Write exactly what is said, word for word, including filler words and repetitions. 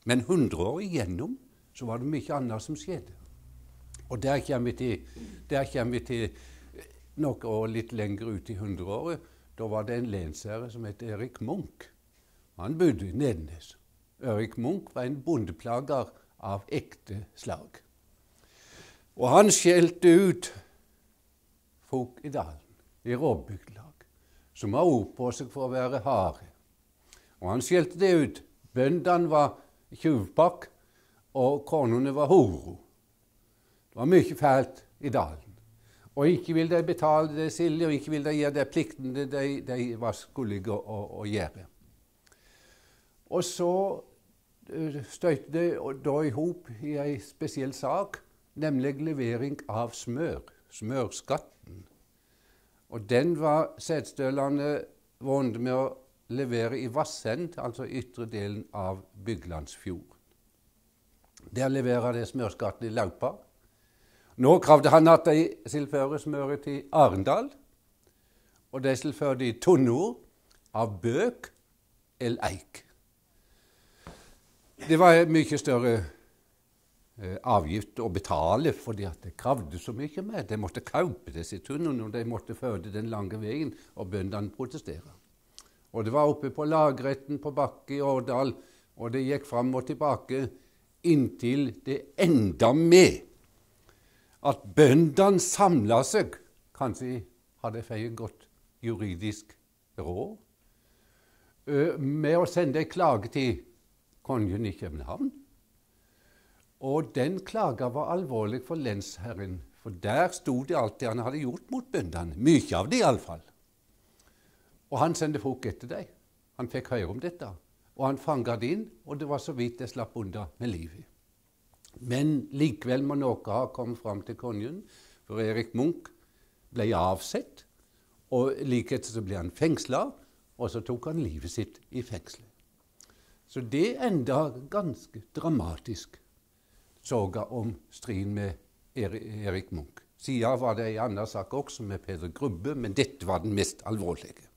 Men hundre år igjennom så var det mye annet som skjedde. Og der kommer vi til, der kommer vi til noe år litt lenger ut i hundreåret. Da var det en lensherre som het Erik Munch. Han bodde i Nedenes. Erik Munch var en bondeplager av ekte slag. Og han skjelte ut folk i dalen, i råbygdelag, som har ord på seg for å være harde. Og han skjelte det ut. Bøndene var tjuvpakk, og konene var horo. Det var mye fælt i dalen. Og ikke vil de betale det silje, og ikke vil de gjøre det plikten de, de var skuldige å, å gjøre. Og så støyte det da i hop i en spesiell sak, nemlig levering av smør, smørskatten. Og den var Setesdølene vant med å levere i Vassend, altså ytre delen av Byglandsfjord. Der leverer de smørskatten i Laupa. Nå kravde han at de tilfører smøret til Arendal, og de tilfører de tunnor av bøk eller eik. Det var mye større eh, avgift å betale, fordi at det kravde så mye med. De måtte kaupe disse tunnene, og de måtte føde den lange veien, og bøndene protesterer. Og det var oppe på lagretten på Bakke i Årdal, og det gikk fram og tilbake inntil det enda med at bøndene samlet seg, kanskje hadde feiet godt juridisk råd, med å sende en klage til kongen i København. Og den klagen var alvorlig for lensherren, for der stod det alt det han hadde gjort mot bøndene, mye av det i alle fall. Og han sendte folk etter deg. Han fikk høre om dette, og han fanget det inn, og det var så vidt det slapp unna med livet. Men likevel må noe ha kommet fram til kongen, for Erik Munch ble avsett, og like etter så ble han fengslet, og så tok han livet sitt i fengslet. Så det enda ganske dramatisk, soga om striden med Erik Munch. Siden var det en annen sak også med Peder Grubbe, men dette var den mest alvorlige.